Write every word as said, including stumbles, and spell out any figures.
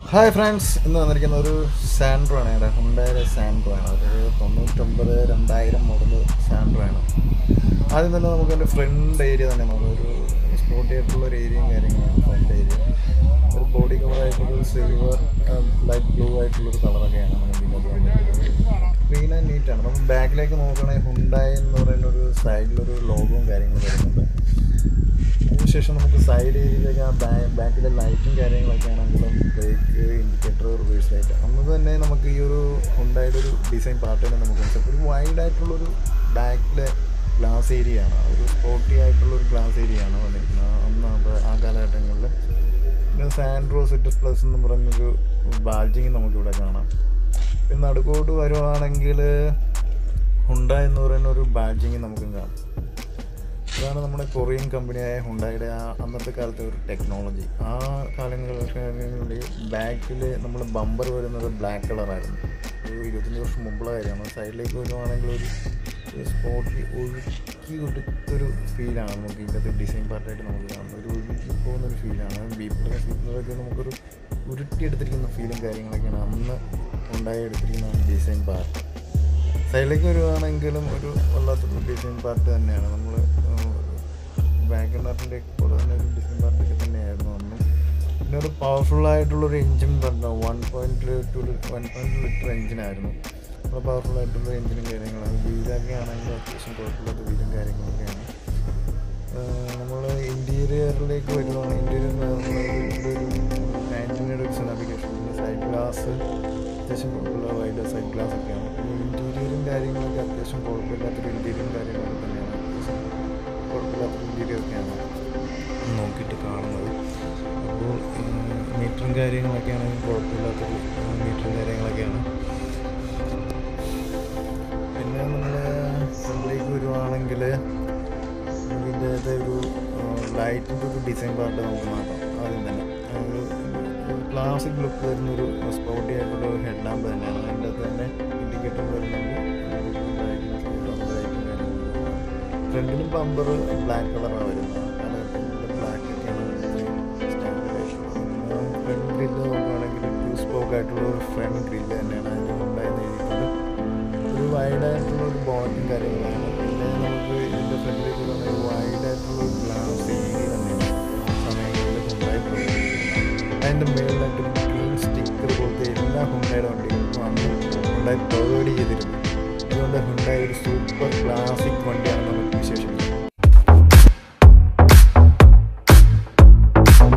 Hi friends, ഇന്ന് വന്നിരിക്കുന്ന ഒരു സാൻഡ്രോ ആണ്. ഇവിടെ ഹുണ്ടായിയുടെ സാൻഡ്രോ ആണ്. ഒരു തൊണ്ണൂറ്റൊമ്പത് രണ്ടായിരം മോഡൽ സാൻഡ്രോ ആണ്. ആദ്യം തന്നെ നമുക്ക് എൻ്റെ ഫ്രണ്ട് ഏരിയ തന്നെ നോക്കാം. ഒരു സ്പോർട്ടി ആയിട്ടുള്ള ഒരു ഏരിയയും കാര്യങ്ങളാണ് ഫ്രണ്ട് ഏരിയ. ഒരു ബോഡി കവറായിട്ടൊരു സിൽവർ ലൈറ്റ് ബ്ലൂ ആയിട്ടുള്ളൊരു കളറൊക്കെയാണ് നമുക്ക് ഇങ്ങോട്ട് വന്നിട്ടുള്ളത്. ക്ലീൻ ആൻഡ് നീറ്റാണ്. നമ്മൾ ബാക്കിലേക്ക് നോക്കുകയാണെങ്കിൽ ഹുണ്ടായി എന്ന് പറയുന്ന ഒരു സൈഡിലൊരു ലോഗോവും കാര്യങ്ങളും വരുന്നുണ്ട്. അതിനുശേഷം നമുക്ക് സൈഡ് ഏരിയയിലേക്ക് ആ ബാ ബാക്കിലെ ലൈറ്റും കാര്യങ്ങളൊക്കെ ആണെങ്കിലും ബ്രേക്ക്, ഇൻഡിക്കേറ്റർ, റിവേഴ്സ് ലൈറ്റ് അന്നത് തന്നെ നമുക്ക് ഈ ഒരു ഹുണ്ടായുടെ ഒരു ഡിസൈൻ പാർട്ട് തന്നെ നമുക്ക് മനസ്സിലാക്കും. ഒരു വൈഡായിട്ടുള്ളൊരു ബാക്കിലെ ഗ്ലാസ് ഏരിയ ആണ്, ഒരു സ്പോർട്ടി ആയിട്ടുള്ളൊരു ഗ്ലാസ് ഏരിയ ആണ് വന്നിരിക്കുന്നത് അന്ന് ആ കാലഘട്ടങ്ങളിൽ. പിന്നെ സാൻഡ്രോ സെറ്റ് പ്ലസ് എന്ന് പറഞ്ഞൊരു ബാഡ്ജിങ് നമുക്കിവിടെ കാണാം. പിന്നെ നടുക്കോട്ട് വരുവാണെങ്കിൽ ഹുണ്ടായി എന്ന് പറയുന്ന ഒരു ബാഡ്ജിങ് നമുക്കും കാണാം. അതാണ് നമ്മുടെ കൊറിയൻ കമ്പനിയായ ഹുണ്ടായുടെ ആ അന്നത്തെ കാലത്തെ ഒരു ടെക്നോളജി. ആ കാലങ്ങളിൽ ബാക്കിൽ നമ്മൾ ബമ്പർ വരുന്നത് ബ്ലാക്ക് കളറായിരുന്നു. ഒരു ഇരുപത്തഞ്ച് വർഷം മുമ്പുള്ള കാര്യമാണ്. സൈഡിലേക്ക് വരുവാണെങ്കിൽ ഒരു സ്പോർട്ടി ഒഴുക്കി ഒടുത്തൊരു ഫീലാണ് നമുക്ക് ഇതിൻ്റെ ഡിസൈൻ പാർട്ടായിട്ട് നമുക്ക് കാണുന്നത്. ഒരു ഒഴുകി പോകുന്നൊരു ഫീലാണ്. ബീപ്പിലൊക്കെ സീറ്റിലൊക്കെ നമുക്കൊരു ഉരുട്ടിയെടുത്തിരിക്കുന്ന ഫീലും കാര്യങ്ങളൊക്കെയാണ് അന്ന് ഹുണ്ടായി എടുത്തിരിക്കുന്ന ഡിസൈൻ പാർട്ട്. സൈഡിലേക്ക് വരുവാണെങ്കിലും ഒരു വല്ലാത്തൊരു ഡിസൈൻ പാർട്ട് തന്നെയാണ്. നമ്മൾ വാഗണറിൻ്റെ പോലെ തന്നെ ഒരു ഡിസൈൻ പാർട്ടൊക്കെ തന്നെയായിരുന്നു അന്ന്. പിന്നെ ഒരു പവർഫുള്ളായിട്ടുള്ളൊരു എൻജിൻ പറഞ്ഞ one point two one point litre എൻജിനായിരുന്നു. അപ്പോൾ പവർഫുള്ളായിട്ടുള്ള എൻജിനും കാര്യങ്ങളാണ്. വീലൊക്കെ ആണെങ്കിലും അത്യാവശ്യം കുഴപ്പമില്ലാത്ത വീലും കാര്യങ്ങളൊക്കെയാണ്. നമ്മൾ ഇൻറ്റീരിയറിലേക്ക് വരുവാണ്. ഇൻറ്റീരിയർ ഒരു ആൻറ്റിനയുടെ ഒരു നാവിഗേഷൻ, പിന്നെ സൈഡ് ഗ്ലാസ് അത്യാവശ്യം കുഴപ്പമില്ല, വൈഡ് സൈഡ് ഗ്ലാസ് ഒക്കെയാണ്. ഇൻറ്റീരിയറും കാര്യങ്ങളൊക്കെ അത്യാവശ്യം കുഴപ്പമില്ലാത്തൊരു ഇൻറ്റീരിയറും കാര്യങ്ങളൊക്കെ തന്നെയാണ്. അത്യാവശ്യം കുഴപ്പമില്ലാത്തൊരു ഇൻറ്റീരിയറൊക്കെയാണ് നോക്കിയിട്ട് കാണുന്നത്. അപ്പോൾ മീറ്ററും കാര്യങ്ങളൊക്കെ ആണെങ്കിൽ കുഴപ്പമില്ലാത്തൊരു മീറ്ററും കാര്യങ്ങളൊക്കെയാണ്. പിന്നെ നമ്മൾ ഫ്രണ്ടിലേക്ക് വരുവാണെങ്കിൽ ഇതിൻ്റെ ഒരു ലൈറ്റിൻ്റെ ഒരു ഡിസൈൻ പാർട്ട് നമുക്ക് നോക്കാം. ആദ്യം തന്നെ ഒരു ക്ലാസിക് ലുക്ക് വരുന്നൊരു സ്പോർട്ടി ആയിട്ടുള്ള ഒരു ഹെഡ് ലാമ്പ് തന്നെയാണ്. അതിൻ്റെ അകത്ത് തന്നെ ഇൻഡിക്കേറ്റർ വരുന്നുണ്ട്. ഫ്രണ്ടിലും ബമ്പർ ബ്ലാക്ക് കളറാണ് വരുന്നത്. കാലഘട്ടങ്ങളിൽ ബ്ലാക്ക് ഒക്കെയാണ് സ്റ്റാൻഡേർഡ്. ഫ്രണ്ട് ഗ്രില്ല് നോക്കുകയാണെങ്കിൽ ടു സ്പോക്ക് ആയിട്ടുള്ള ഒരു ഫ്രണ്ട് ഗ്രില്ല് തന്നെയാണ് അതിൻ്റെ ഉണ്ടായിരുന്ന രീതിയിൽ. ഒരു വൈഡായിട്ടുള്ള ഒരു ബോട്ടും കാര്യങ്ങളാണ്. പിന്നെ നമുക്ക് ഇതിൻ്റെ ഫ്രണ്ടിലേക്ക് വന്ന ഒരു വൈഡായിട്ടുള്ള ഒരു ഗ്ലാസ് ഏരിയ തന്നെയാണ് സമയങ്ങളിൽ ഹുണ്ടായി. അതിൻ്റെ മേളിലായിട്ട് ഗ്രീൻ സ്റ്റിക്കർ പോലത്തെ എല്ലാ ഹുണ്ടായുടെ വണ്ടികൾക്കും അന്ന് ഹുണ്ടായി പ്രൊവൈഡ് ചെയ്തിരുന്നു. അതുകൊണ്ട് ഹുണ്ടായി ഒരു സൂപ്പർ ക്ലാസിക് വണ്ടിയാണ് നമുക്ക്